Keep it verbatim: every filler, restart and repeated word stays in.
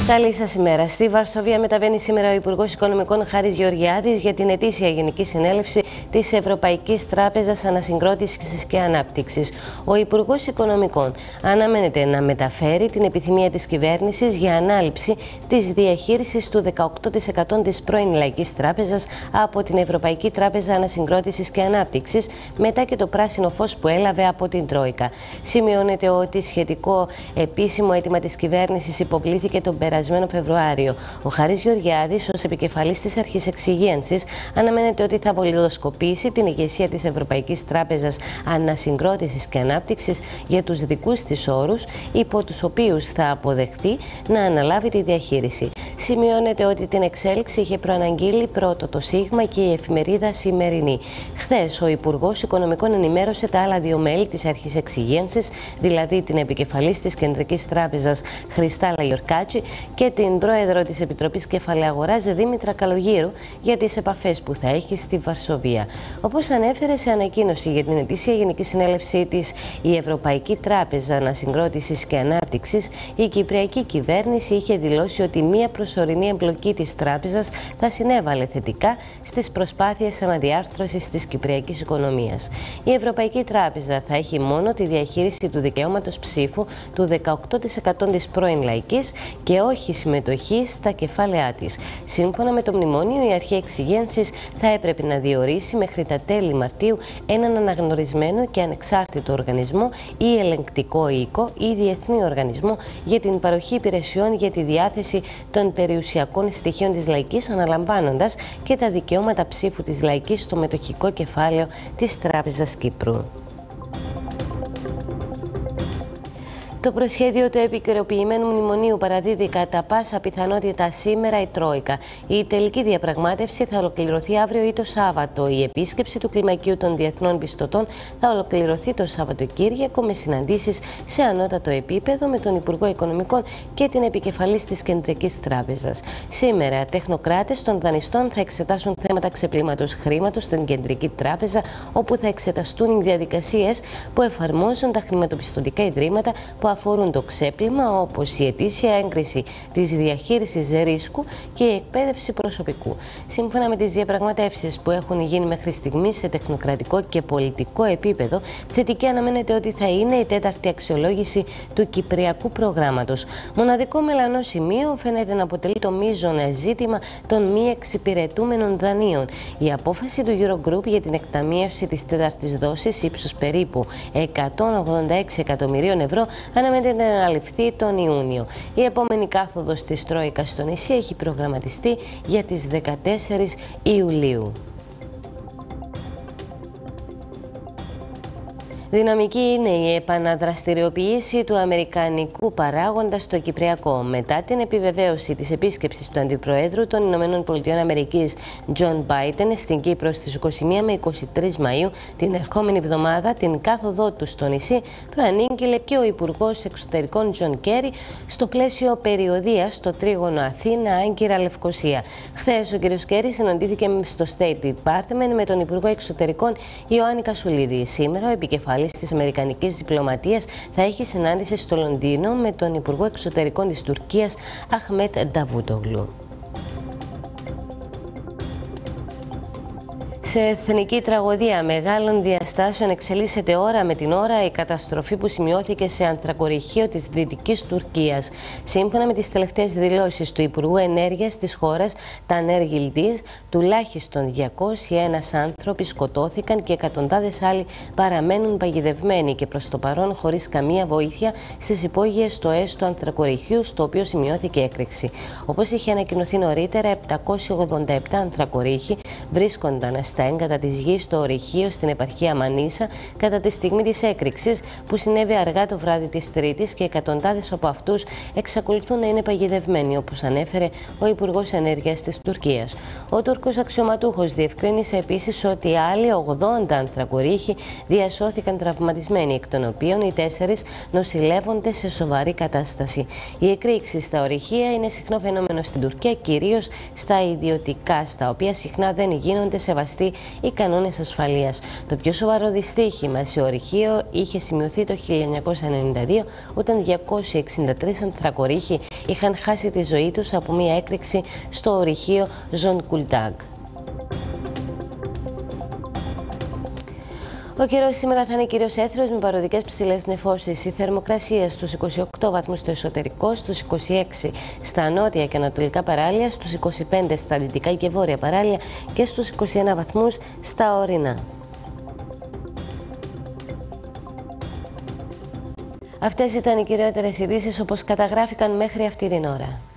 Καλή σας ημέρα. Στη Βαρσοβία μεταβαίνει σήμερα ο Υπουργός Οικονομικών Χάρης Γεωργιάδης για την ετήσια Γενική Συνέλευση της Ευρωπαϊκής Τράπεζας Ανασυγκρότησης και Ανάπτυξης. Ο Υπουργός Οικονομικών αναμένεται να μεταφέρει την επιθυμία της κυβέρνησης για ανάληψη της διαχείρισης του δεκαοκτώ τοις εκατό της πρώην Λαϊκής Τράπεζας από την Ευρωπαϊκή Τράπεζα Ανασυγκρότησης και Ανάπτυξης, μετά και το πράσινο φως που έλαβε από την Τρόικα. Σημειώνεται ότι σχετικό επίσημο αίτημα της κυβέρνησης υποβλήθηκε τον περασμένο Φεβρουάριο. Ο Χάρης Γεωργιάδης, ως επικεφαλής της Αρχής Εξυγίανσης, αναμένεται ότι θα βολιδοσκοπήσει την ηγεσία της Ευρωπαϊκής Τράπεζας Ανασυγκρότησης και Ανάπτυξης για τους δικούς της όρους, υπό τους οποίους θα αποδεχθεί να αναλάβει τη διαχείριση. Σημειώνεται ότι την εξέλιξη είχε προαναγγείλει πρώτο το ΣΥΓΜΑ και η εφημερίδα Σημερινή. Χθες, ο Υπουργός Οικονομικών ενημέρωσε τα άλλα δύο μέλη της Αρχής Εξυγίανσης, δηλαδή την επικεφαλής της Κεντρικής Τράπεζας Χριστάλα Γιορκάτσι και την πρόεδρο της Επιτροπής Κεφαλαίου Αγοράς Δήμητρα Καλογύρου, για τις επαφές που θα έχει στη Βαρσοβία. Όπως ανέφερε σε ανακοίνωση για την ετήσια Γενική Συνέλευσή της η Ευρωπαϊκή Τράπεζα Ανασυγκρότησης και Ανάπτυξης, η Κυπριακή Κυβέρνηση είχε δηλώσει ότι μία προσωρινή εμπλοκή της τράπεζας θα συνέβαλε θετικά στις προσπάθειες αναδιάρθρωσης της κυπριακής οικονομίας. Η Ευρωπαϊκή Τράπεζα θα έχει μόνο τη διαχείριση του δικαιώματος ψήφου του δεκαοκτώ τοις εκατό της πρώην Λαϊκής και όχι συμμετοχή στα κεφάλαιά της. Σύμφωνα με το μνημόνιο, η Αρχή Εξυγίανσης θα έπρεπε να διορίσει μέχρι τα τέλη Μαρτίου έναν αναγνωρισμένο και ανεξάρτητο οργανισμό ή ελεγκτικό οίκο ή διεθνή οργανισμό για την παροχή υπηρεσιών για τη διάθεση των περιουσιακών στοιχείων της Λαϊκής, αναλαμβάνοντας και τα δικαιώματα ψήφου της Λαϊκής στο μετοχικό κεφάλαιο της Τράπεζας Κύπρου. Το προσχέδιο του επικαιροποιημένου μνημονίου παραδίδει κατά πάσα πιθανότητα σήμερα η Τρόικα. Η τελική διαπραγμάτευση θα ολοκληρωθεί αύριο ή το Σάββατο. Η επίσκεψη του κλιμακίου των διεθνών πιστωτών θα ολοκληρωθεί το Σαββατοκύριακο με συναντήσεις σε ανώτατο επίπεδο με τον Υπουργό Οικονομικών και την επικεφαλής της Κεντρικής Τράπεζας. Σήμερα, τεχνοκράτες των δανειστών θα εξετάσουν θέματα ξεπλήματος χρήματος στην Κεντρική Τράπεζα, όπου θα εξεταστούν οι διαδικασίες που εφαρμόζουν τα χρηματοπιστωτικά ιδρύματα που αφορούν το ξέπλυμα, όπως η ετήσια έγκριση της διαχείρισης ρίσκου και η εκπαίδευση προσωπικού. Σύμφωνα με τις διαπραγματεύσεις που έχουν γίνει μέχρι στιγμής σε τεχνοκρατικό και πολιτικό επίπεδο, θετική αναμένεται ότι θα είναι η τέταρτη αξιολόγηση του Κυπριακού προγράμματος. Μοναδικό μελανό σημείο φαίνεται να αποτελεί το μείζον ζήτημα των μη εξυπηρετούμενων δανείων. Η απόφαση του Eurogroup για την εκταμείευση της τέταρτης δόσης ύψους περίπου εκατόν ογδόντα έξι εκατομμυρίων ευρώ αναμένεται να αναλυφθεί τον Ιούνιο. Η επόμενη κάθοδος της Τρόικας στο νησί έχει προγραμματιστεί για τις δεκατέσσερις Ιουλίου. Δυναμική είναι η επαναδραστηριοποίηση του αμερικανικού παράγοντα στο Κυπριακό. Μετά την επιβεβαίωση της επίσκεψης του Αντιπροέδρου των Ηνωμένων Πολιτειών Αμερικής Τζον Μπάιντεν στην Κύπρο στις είκοσι μία με είκοσι τρεις Μαΐου, την ερχόμενη εβδομάδα, την κάθοδό του στο νησί προανήγγειλε και ο Υπουργός Εξωτερικών Τζον Κέρι στο πλαίσιο περιοδείας στο τρίγωνο Αθήνα-Άγκυρα-Λευκοσία. Χθες ο κ. Κέρι συναντήθηκε στο State Department με τον Υπουργό Εξωτερικών Ιωάννη Κασουλίδη. Σήμερα ο επικεφαλής της Αμερικανικής Διπλωματίας θα έχει συνάντηση στο Λονδίνο με τον Υπουργό Εξωτερικών της Τουρκίας Αχμέτ Νταβούτογλου. Σε εθνική τραγωδία μεγάλων διαστάσεων εξελίσσεται ώρα με την ώρα η καταστροφή που σημειώθηκε σε ανθρακοριχείο της Δυτικής Τουρκίας. Σύμφωνα με τις τελευταίες δηλώσεις του Υπουργού Ενέργειας της χώρας, Τανέρ Γιλντίζ, τουλάχιστον διακόσιοι ένα άνθρωποι σκοτώθηκαν και εκατοντάδες άλλοι παραμένουν παγιδευμένοι και προς το παρόν χωρίς καμία βοήθεια στις υπόγειες στο ΕΣ του ανθρακοριχείου, στο οποίο σημειώθηκε έκρηξη. Όπως είχε ανακοινωθεί νωρίτερα, επτακόσιοι ογδόντα επτά ανθρακορίχοι βρίσκονταν στα έγκατα της γης στο ορυχείο στην επαρχία Μανίσα κατά τη στιγμή της έκρηξης που συνέβη αργά το βράδυ της Τρίτης και εκατοντάδες από αυτούς εξακολουθούν να είναι παγιδευμένοι, όπως ανέφερε ο Υπουργός Ενέργειας της Τουρκίας. Ο Τούρκος αξιωματούχος διευκρίνησε επίσης ότι άλλοι ογδόντα ανθρακορίχοι διασώθηκαν τραυματισμένοι, εκ των οποίων οι τέσσερις νοσηλεύονται σε σοβαρή κατάσταση. Οι εκρήξεις στα ορυχεία είναι συχνό φαινόμενο στην Τουρκία, κυρίως στα ιδιωτικά, στα οποία συχνά δεν γίνονται σεβαστοί οι κανόνες ασφαλείας. Το πιο σοβαρό δυστύχημα σε ορυχείο είχε σημειωθεί το χίλια εννιακόσια ενενήντα δύο, όταν διακόσιοι εξήντα τρεις ανθρακορίχοι είχαν χάσει τη ζωή τους από μια έκρηξη στο ορυχείο Ζονγκουλντάγκ. Ο καιρός σήμερα θα είναι κυρίως έθριος με παροδικές ψηλές νεφώσεις. Η θερμοκρασία στους είκοσι οκτώ βαθμούς στο εσωτερικό, στους είκοσι έξι στα νότια και ανατολικά παράλια, στους είκοσι πέντε στα δυτικά και βόρεια παράλια και στους είκοσι ένα βαθμούς στα ορεινά. Αυτές ήταν οι κυριότερες ειδήσεις όπως καταγράφηκαν μέχρι αυτή την ώρα.